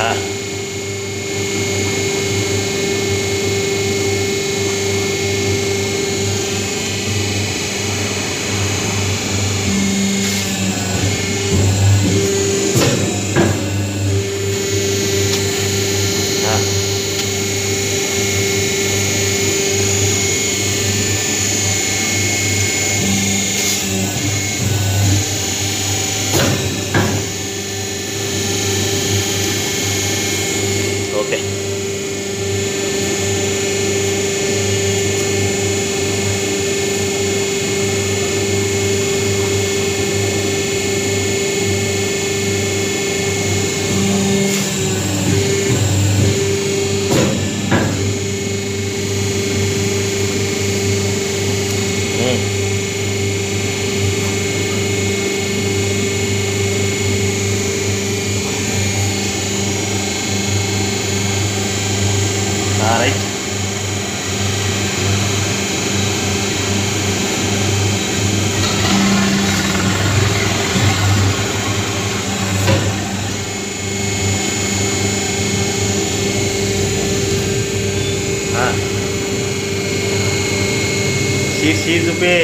Okay. Right. Seat చూపి.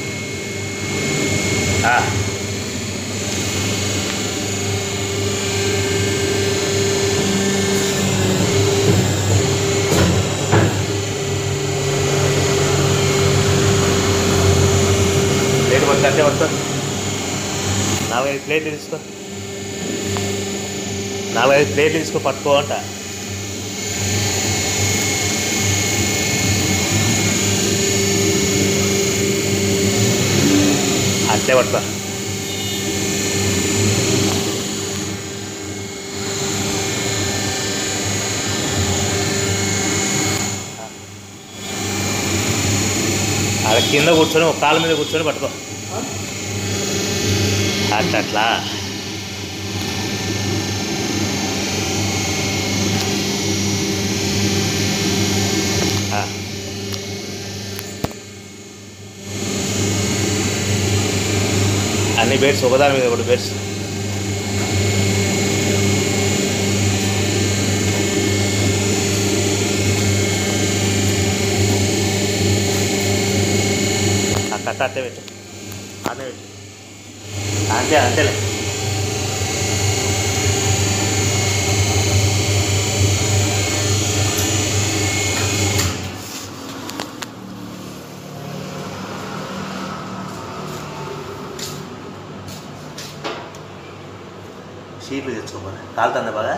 Plate పట్టు, అంతే పట్టు. 4-5 ప్లేట్లు తీసుకో, 4-5 ప్లేట్లు తీసుకో, పట్టుకో అంట. అట్లే పట్టుకో. అక్కడ కింద కూర్చొని ఒక కాళ్ళ మీద కూర్చొని పట్టుకో. అట్లా అన్ని బెడ్స్ ఒకదాని మీద ఒకటి బెడ్స్. కట్ట అట్టే పెట్టు, అట్టే పెట్టు, అంతేలే. షీట్లు తెచ్చుకోమని కాలుతుందా బాగా.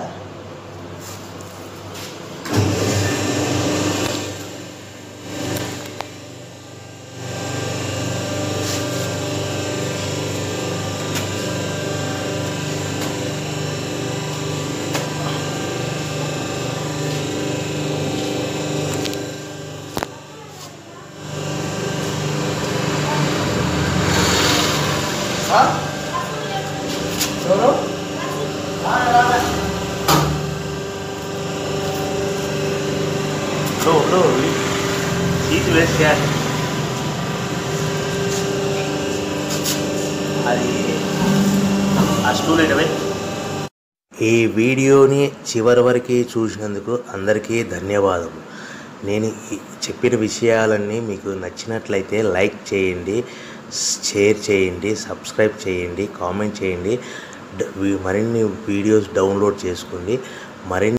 సీట్ వేస్ట్ చేయాలి. అది ఆ స్టూల్ ఏంటవి. ఈ వీడియోని చివరి వరకు చూసినందుకు అందరికీ ధన్యవాదములు. నేను చెప్పిన విషయాలన్నీ మీకు నచ్చినట్లయితే లైక్ చేయండి, షేర్ చేయండి, సబ్స్క్రైబ్ చేయండి, కామెంట్ చేయండి. మరిన్ని వీడియోస్ డౌన్లోడ్ చేసుకోండి. మరిన్ని